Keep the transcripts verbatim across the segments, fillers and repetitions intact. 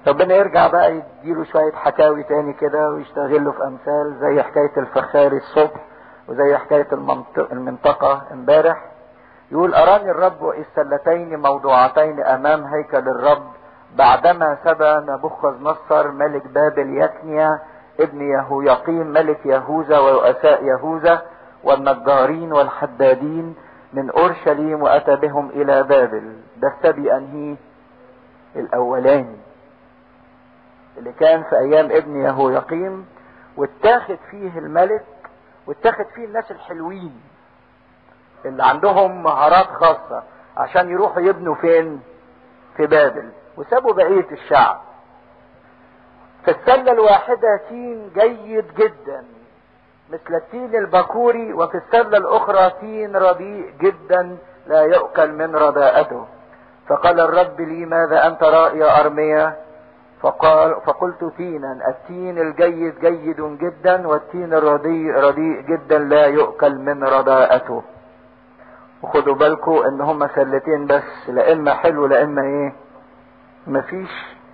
ربنا يرجع بقى يديله شوية حكاوي تاني كده ويشتغله في امثال زي حكاية الفخاري الصبح وزي حكاية المنطقة, المنطقة امبارح. يقول اراني الرب السلتين موضوعتين امام هيكل الرب بعدما سبى نبوخذ نصر ملك بابل يكنيا ابن يهويقيم ملك يهوذا ورؤساء يهوذا والنجارين والحدادين من اورشليم واتى بهم الى بابل. ده السبي انهي؟ الاولاني اللي كان في ايام ابن يهويقيم، واتاخد فيه الملك واتاخد فيه الناس الحلوين اللي عندهم مهارات خاصة عشان يروحوا يبنوا فين؟ في بابل، وسابوا بقية الشعب. في السلة الواحدة تين جيد جدا مثل التين البكوري، وفي السلة الاخرى تين رديء جدا لا يؤكل من رداءته. فقال الرب لي ماذا انت رأي يا ارميا؟ فقال فقلت تينا، التين الجيد جيد جدا والتين الرديء رديء جدا لا يؤكل من رداءته. وخدوا بالكم ان هما سلتين بس، لا اما حلو لا اما ايه، مفيش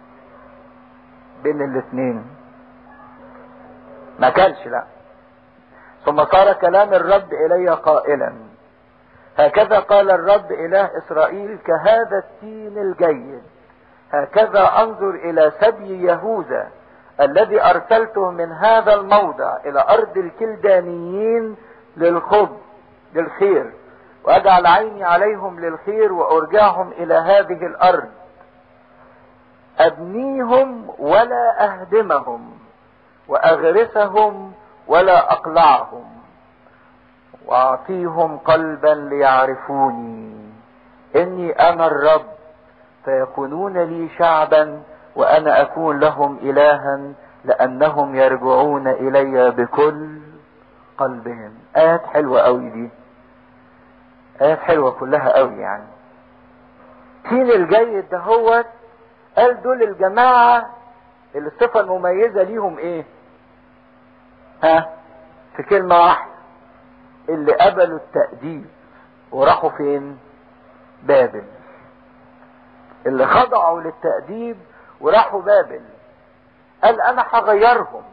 بين الاتنين، ما كانش لا. ثم صار كلام الرب الي قائلا هكذا قال الرب اله اسرائيل كهذا التين الجيد هكذا انظر الى سبي يهوذا الذي ارسلته من هذا الموضع الى ارض الكلدانيين للخب للخير، واجعل عيني عليهم للخير وارجعهم الى هذه الارض، ابنيهم ولا اهدمهم واغرسهم ولا اقلعهم، واعطيهم قلبا ليعرفوني اني انا الرب، فيكونون لي شعبا وانا اكون لهم الها، لانهم يرجعون الي بكل قلبهم. ايات حلوة قوي دي، ايات حلوة كلها قوي. يعني التين الجيد ده هو قال دول الجماعة اللي الصفة المميزة ليهم ايه؟ ها؟ في كلمة واحدة، اللي قبلوا التأديب وراحوا فين؟ بابل. اللي خضعوا للتأديب وراحوا بابل. قال انا هغيرهم،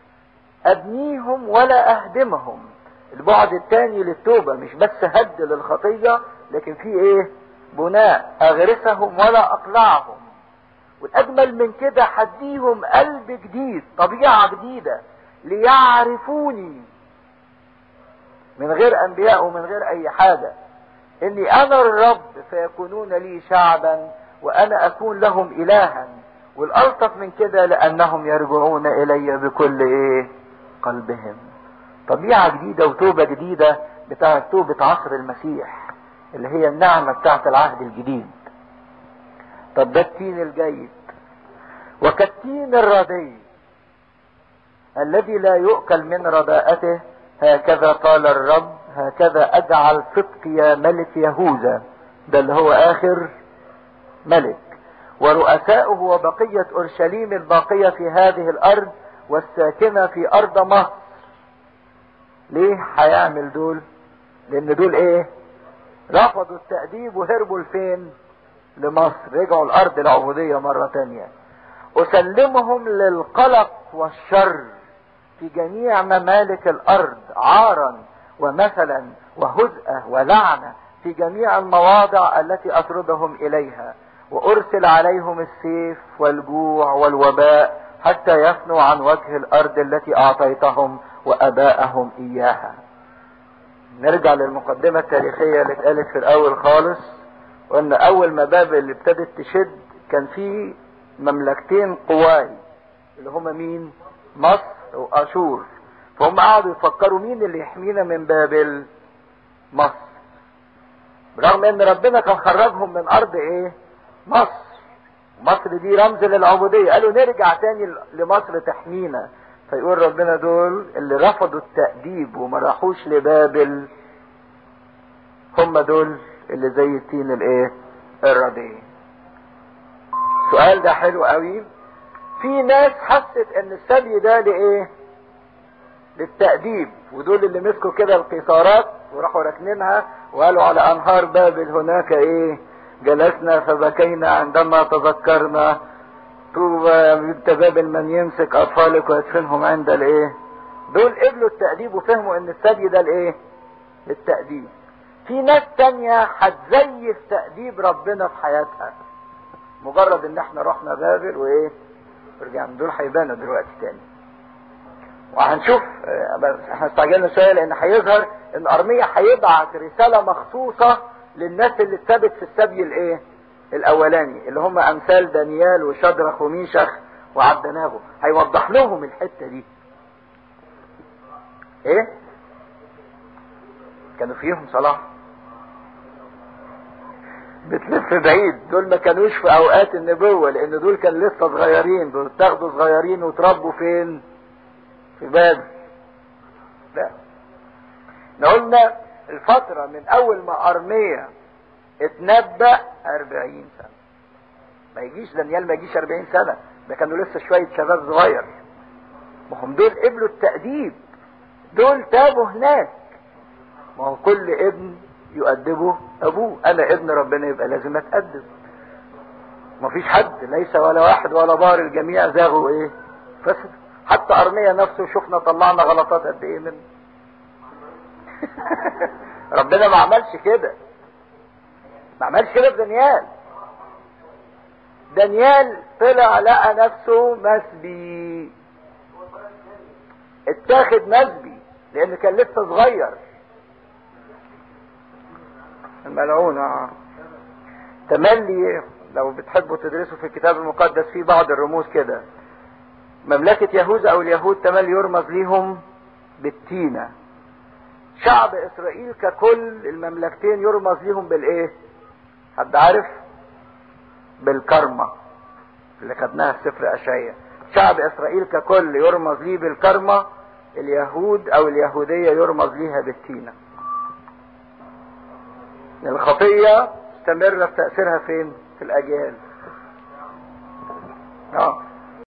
ابنيهم ولا اهدمهم. البعد الثاني للتوبة مش بس هد للخطية، لكن في ايه؟ بناء. اغرسهم ولا اقلعهم. والاجمل من كده هديهم قلب جديد، طبيعة جديدة، ليعرفوني من غير انبياء ومن غير اي حاجة، اني انا الرب، فيكونون لي شعبا وانا اكون لهم الها. والالطف من كده لانهم يرجعون الي بكل ايه؟ قلبهم. طبيعة جديدة وتوبة جديدة بتاعت توبة عصر المسيح اللي هي النعمة بتاعت العهد الجديد. طب ده التين الجيد. وكالتين الردي الذي لا يؤكل من رداءته هكذا قال الرب، هكذا اجعل صدقيا ملك يهوذا، ده اللي هو اخر ملك، ورؤساؤه وبقية اورشليم الباقية في هذه الارض والساكنة في ارض مصر. ليه هيعمل دول؟ لان دول ايه؟ رفضوا التأديب وهربوا لفين؟ لمصر، رجعوا الارض العبودية مرة تانية. اسلمهم للقلق والشر في جميع ممالك الارض، عارا ومثلا وهزءة ولعنة في جميع المواضع التي اطردهم اليها، وارسل عليهم السيف والجوع والوباء حتى يفنوا عن وجه الارض التي اعطيتهم واباءهم اياها. نرجع للمقدمة التاريخية اللي اتقالت في الاول خالص، وان اول ما بابل ابتدت تشد كان في مملكتين قواي اللي هما مين؟ مصر واشور. فهم قعدوا يفكروا مين اللي يحمينا من بابل؟ مصر. برغم ان ربنا كان خرجهم من ارض ايه؟ مصر. مصر دي رمز للعبودية، قالوا نرجع تاني لمصر تحمينا. فيقول ربنا دول اللي رفضوا التأديب وما راحوش لبابل هم دول اللي زي التين الايه؟ الرديء. السؤال ده حلو قوي. في ناس حست ان السبي ده لايه؟ للتأديب، ودول اللي مسكوا كده القيثارات وراحوا راكنينها وقالوا على انهار بابل هناك ايه؟ جلسنا فبكينا عندما تذكرنا طوبى بنت بابل من يمسك اطفالك ويدفنهم عند الايه. دول قبلوا التأديب وفهموا ان الثدي ده الايه؟ للتأديب. في ناس تانية هتزيف تأديب ربنا في حياتها مجرد ان احنا رحنا بابل وايه ورجعنا. دول هيبانوا دلوقتي تاني وهنشوف. احنا استعجلنا شويه لان هيظهر ان ارميا هيبعت رساله مخصوصه للناس اللي اتثبت في السبي الايه الاولاني اللي هم امثال دانيال وشدرخ وميشخ وعبدناغو. هيوضح لهم الحته دي ايه كانوا فيهم صلاح بتلف بعيد. دول ما كانوش في اوقات النبوة لان دول كان لسه صغيرين. دول تاخدوا صغيرين وتربوا فين؟ في بابل. لا قلنا الفترة من اول ما ارميا اتنبأ اربعين سنة. ما يجيش دانيال ما يجيش اربعين سنة، ده كانوا لسه شوية شباب صغير. ما هم دول قبلوا التأديب، دول تابوا هناك. ما هو كل ابن يؤدبه ابوه. انا ابن ربنا يبقى لازم اتأدب. ما فيش حد ليس ولا واحد ولا بار، الجميع زاغوا ايه فسد. حتى ارميا نفسه شفنا طلعنا غلطات قد ايه منه. ربنا ما عملش كده، ما عملش كده في دانيال. دانيال طلع لقى نفسه مسبي، اتاخد مسبي لان كان لسه صغير. الملعون اه تملي لو بتحبوا تدرسوا في الكتاب المقدس في بعض الرموز كده. مملكة يهوذا او اليهود تملي يرمز ليهم بالتينة. شعب اسرائيل ككل المملكتين يرمز ليهم بالايه؟ حد عارف؟ بالكرمة اللي خدناها في سفر اشعياء. شعب اسرائيل ككل يرمز ليه بالكرمة، اليهود او اليهودية يرمز ليها بالتينة. الخطية استمر في تأثيرها فين؟ في الأجيال. اه